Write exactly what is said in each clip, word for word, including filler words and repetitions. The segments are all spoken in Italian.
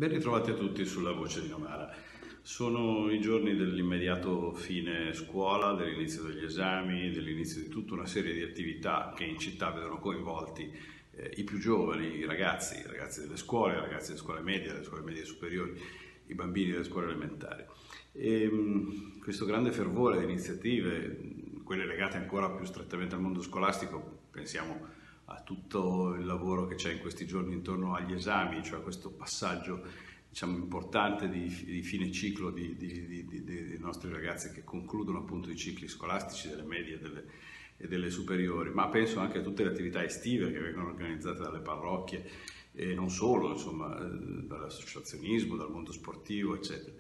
Ben ritrovati a tutti sulla Voce di Novara. Sono i giorni dell'immediato fine scuola, dell'inizio degli esami, dell'inizio di tutta una serie di attività che in città vedono coinvolti eh, i più giovani, i ragazzi, i ragazzi delle scuole, i ragazzi delle scuole medie, delle scuole medie superiori, i bambini delle scuole elementari. E, mh, questo grande fervore di iniziative, quelle legate ancora più strettamente al mondo scolastico, pensiamo a tutto il lavoro che c'è in questi giorni intorno agli esami, cioè questo passaggio, diciamo, importante di, di fine ciclo di, di, di, di, dei nostri ragazzi che concludono appunto i cicli scolastici delle medie e delle, e delle superiori, ma penso anche a tutte le attività estive che vengono organizzate dalle parrocchie e non solo, insomma, dall'associazionismo, dal mondo sportivo, eccetera.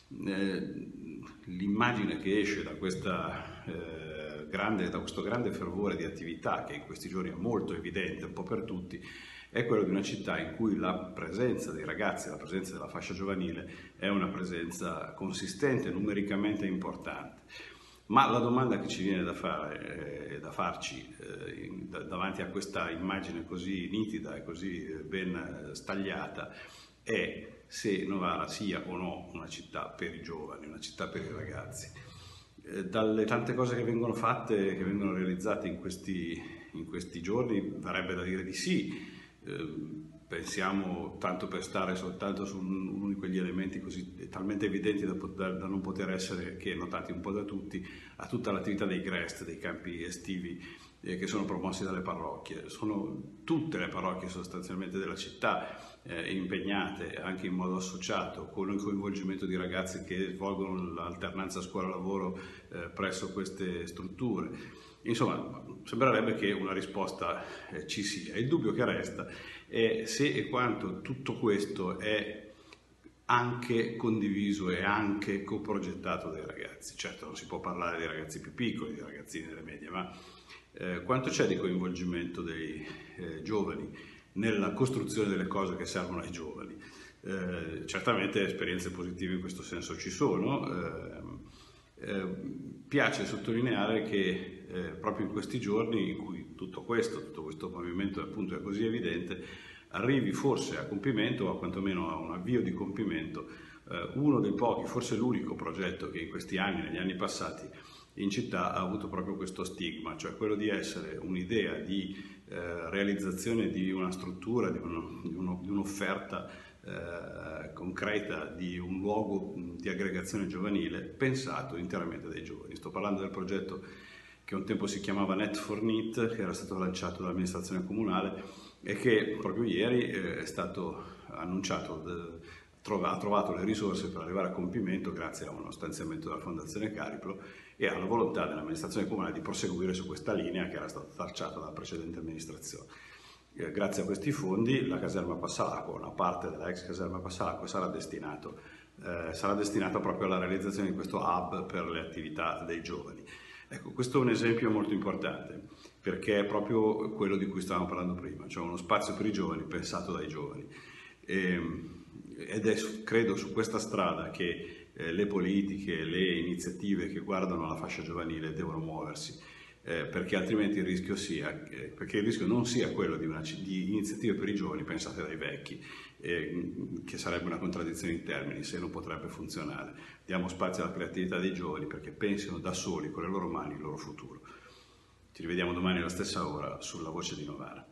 Eh, l'immagine che esce da questa eh, Grande, da questo grande fervore di attività che in questi giorni è molto evidente un po' per tutti, è quello di una città in cui la presenza dei ragazzi, la presenza della fascia giovanile è una presenza consistente, numericamente importante. Ma la domanda che ci viene da, fare, eh, da farci eh, in, da, davanti a questa immagine così nitida e così ben stagliata è se Novara sia o no una città per i giovani, una città per i ragazzi. Dalle tante cose che vengono fatte, che vengono realizzate in questi, in questi giorni, verrebbe da dire di sì. Eh, pensiamo, tanto per stare soltanto su uno di quegli elementi così talmente evidenti da, poter, da non poter essere che notati un po' da tutti, a tutta l'attività dei Grest, dei campi estivi eh, che sono promossi dalle parrocchie. Sono tutte le parrocchie sostanzialmente della città eh, impegnate anche in modo associato con il coinvolgimento di ragazzi che svolgono l'alternanza scuola-lavoro eh, presso queste strutture. Insomma, sembrerebbe che una risposta eh, ci sia. Il dubbio che resta è se e quanto tutto questo è anche condiviso e anche coprogettato dai ragazzi. Certo, non si può parlare dei ragazzi più piccoli, dei ragazzini delle medie, ma eh, quanto c'è di coinvolgimento dei eh, giovani nella costruzione delle cose che servono ai giovani. Eh, certamente esperienze positive in questo senso ci sono. Eh, eh, piace sottolineare che eh, proprio in questi giorni in cui tutto questo, tutto questo movimento appunto è così evidente, arrivi forse a compimento o quantomeno a un avvio di compimento eh, uno dei pochi, forse l'unico progetto che in questi anni, negli anni passati, in città ha avuto proprio questo stigma, cioè quello di essere un'idea di eh, realizzazione di una struttura, di, uno, di, uno, di un'offerta eh, concreta, di un luogo di aggregazione giovanile pensato interamente dai giovani. Sto parlando del progetto che un tempo si chiamava Net for Neat, che era stato lanciato dall'amministrazione comunale e che proprio ieri eh, è stato annunciato, de, trova, ha trovato le risorse per arrivare a compimento grazie a uno stanziamento della Fondazione Cariplo e alla volontà dell'amministrazione comunale di proseguire su questa linea che era stata tracciata dalla precedente amministrazione. Eh, grazie a questi fondi la caserma Passalacqua, una parte della ex caserma Passalacqua, sarà, destinato, eh, sarà destinata proprio alla realizzazione di questo hub per le attività dei giovani. Ecco, questo è un esempio molto importante perché è proprio quello di cui stavamo parlando prima, cioè uno spazio per i giovani pensato dai giovani. E, ed è, credo, su questa strada che eh, le politiche, le iniziative che guardano alla fascia giovanile devono muoversi, eh, perché altrimenti il rischio sia, eh, perché il rischio non sia quello di, una, di iniziative per i giovani pensate dai vecchi, eh, che sarebbe una contraddizione in termini se non potrebbe funzionare. Diamo spazio alla creatività dei giovani perché pensino da soli con le loro mani il loro futuro. Ci rivediamo domani alla stessa ora sulla Voce di Novara.